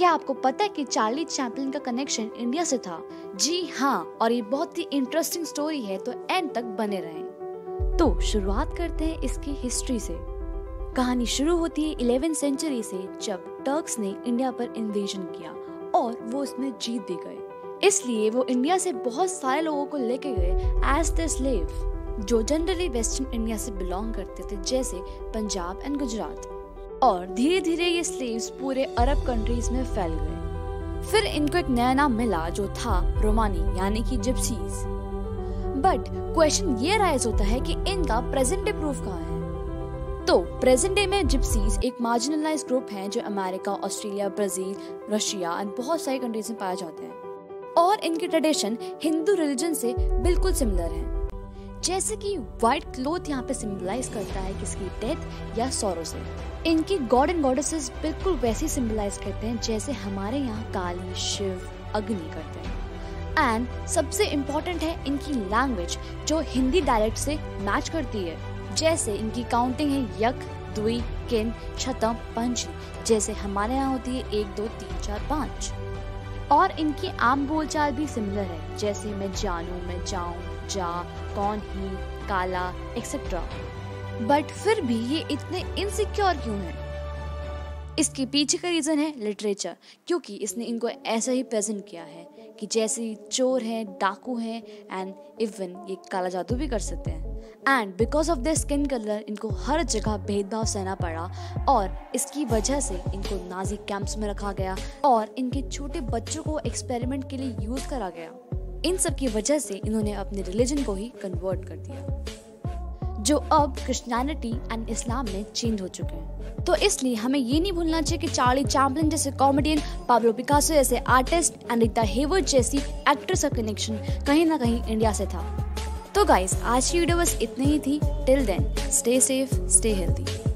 क्या आपको पता है कि चार्ली चैपलिन का कनेक्शन इंडिया से था? जी हाँ, और ये बहुत ही इंटरेस्टिंग स्टोरी है, तो एंड तक बने रहें। तो शुरुआत करते हैं इसकी हिस्ट्री से। कहानी शुरू होती है 11वीं सेंचुरी से, जब टर्क्स ने इंडिया पर इन्वेजन किया और वो उसमें जीत भी गए। इसलिए वो इंडिया से बहुत सारे लोगों को लेके गए एज द स्लेव, जो जनरली वेस्टर्न इंडिया से बिलोंग करते थे, जैसे पंजाब एंड गुजरात। और धीरे धीरे ये स्लेव्स पूरे अरब कंट्रीज में फैल गए। फिर इनको एक नया नाम मिला जो था रोमानी, यानी कि जिप्सीज। बट क्वेश्चन ये राइज होता है कि इनका प्रेजेंट डे प्रूफ कहाँ है? तो प्रेजेंट डे में जिप्सीज एक मार्जिनलाइज्ड ग्रुप हैं जो America, Australia, Brazil, Russia and बहुत सारी कंट्रीज में पाए जाते हैं। और इनकी ट्रेडिशन हिंदू रिलीजन से बिल्कुल सिमिलर है। जैसे कि व्हाइट क्लोथ यहाँ पे सिंबलाइज करता है किसकी डेथ या सॉरो से। इनकी गॉड एंड गॉडेसेस बिल्कुल वैसे सिंबलाइज करते हैं जैसे हमारे यहाँ काली, शिव, अग्नि करते हैं। एंड सबसे इम्पोर्टेंट है इनकी लैंग्वेज, जो हिंदी डायलेक्ट से मैच करती है। जैसे इनकी काउंटिंग है यक, द्वि, किन, शतम, पंच, जैसे हमारे यहाँ होती है 1, 2, 3, 4, 5। और इनकी आम बोलचाल भी सिमिलर है, जैसे मैं जानू, मैं जाऊं, जा, कौन ही, काला, एक्सेट्रा। बट फिर भी ये इतने इनसिक्योर क्यों हैं? इसके पीछे का रीजन है लिटरेचर, क्योंकि इसने इनको ऐसा ही प्रेजेंट किया है कि जैसे चोर हैं, डाकू हैं एंड इवन ये काला जादू भी कर सकते हैं। And because of their skin colour इनको हर जगह भेदभाव सहना पड़ा और इसकी वजह से इनको नाजी कैंप्स में रखा गया और इनके छोटे बच्चों को एक्सपेरिमेंट के लिए यूज करा गया। इन सब की वजह से इन्होंने अपने रिलीजन को ही कन्वर्ट कर दिया, जो अब क्रिश्चियनिटी एंड इस्लाम में चेंज हो चुके हैं। तो इसलिए हमें ये नहीं भूलना चाहिए कि चार्ली चैपलिन जैसे कॉमेडियन, पाब्लो पिकासो जैसे आर्टिस्ट एंड रीता हेवर्ट जैसी एक्ट्रेस का कनेक्शन कहीं ना कहीं इंडिया से था। तो गाइस, आज की वीडियो बस इतनी ही थी। Till then, stay safe, stay healthy.